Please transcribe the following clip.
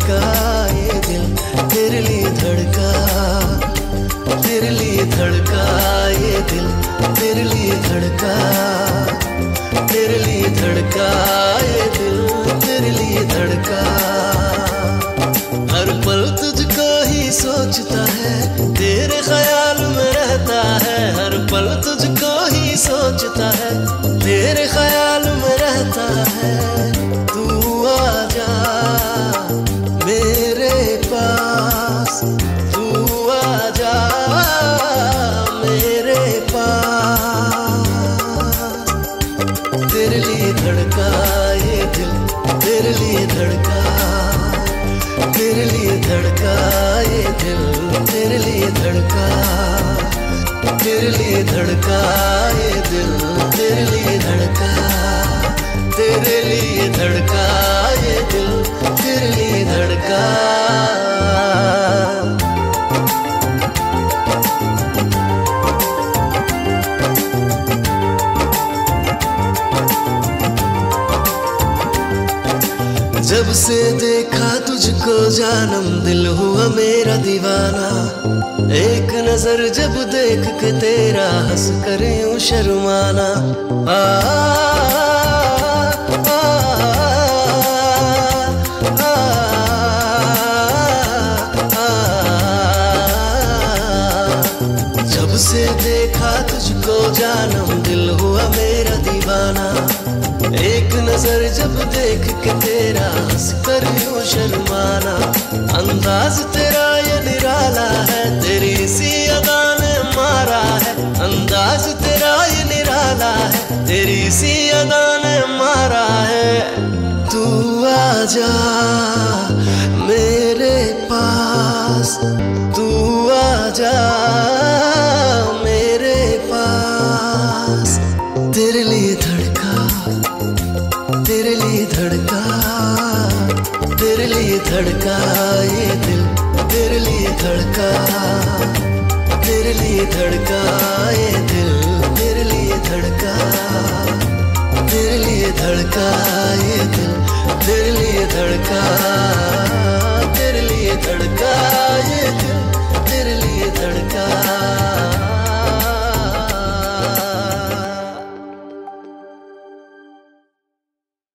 धड़का ये दिल, तेरे लिए धड़का, तेरे लिए धड़का ये दिल, तेरे लिए धड़का, तेरे लिए धड़का ये दिल, तेरे लिए धड़का। हर पल तुझको ही सोचता है, तेरे ख्याल में रहता है। हर पल तुझको ही सोचता है, तेरे ख्याल में रहता है। तू आजा मेरे पास, तू आजा मेरे पास। तेरे लिए धड़का ये दिल, तेरे लिए धड़का, तेरे लिए धड़का ये दिल, तेरे लिए धड़का, तेरे लिए धड़का ये दिल, तेरे लिए धड़का, तेरे लिए धड़का ये दिल, तेरे लिए धड़का। जब से देखा तुझको जानम, दिल हुआ मेरा दीवाना। एक नजर जब देख के तेरा, हंस कर यूं शर्माना। आ, आ, आ, आ, जब से देखा तुझको जानम, दिल हुआ मेरा दीवाना। एक नजर जब देख के तेरा, हंस कर यूं शर्माना। अंदाज तेरा ये निराला है, तेरी सी अदा ने मारा है। अंदाज तेरा ये निराला है, तेरी सी अदा ने मारा है। तू आजा मेरे पास, तू आजा मेरे पास। तेरे लिए धड़का, तेरे लिए धड़का, तेरे लिए धड़का ये दिल, तेरे लिए धड़का, तेरे लिए धड़का ये दिल, तेरे लिए धड़का, तेरे लिए धड़का ये दिल, तेरे लिए धड़का।